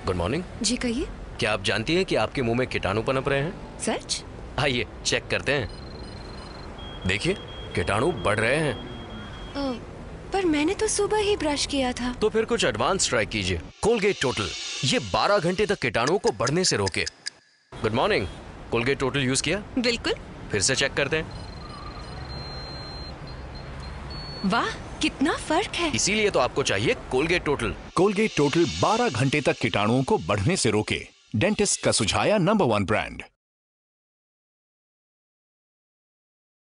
Good morning. जी कहिए। क्या आप जानती हैं कि आपके मुंह में कीटाणु पनप रहे हैं? सच? आइए चेक करते हैं। देखिए कीटाणु बढ़ रहे हैं। पर मैंने तो सुबह ही ब्रश किया था। तो फिर कुछ एडवांस ट्राई कीजिए। कोलगेट टोटल, ये 12 घंटे तक कीटाणुओं को बढ़ने से रोके। Good morning. Colgate Total use किया? बिल्कुल। फिर से चेक करते हैं। वाह, कितना फर्क है। इसीलिए तो आपको चाहिए कोलगेट टोटल। कोलगेट टोटल 12 घंटे तक कीटाणुओं को बढ़ने से रोके। डेंटिस्ट का सुझाया नंबर 1 ब्रांड।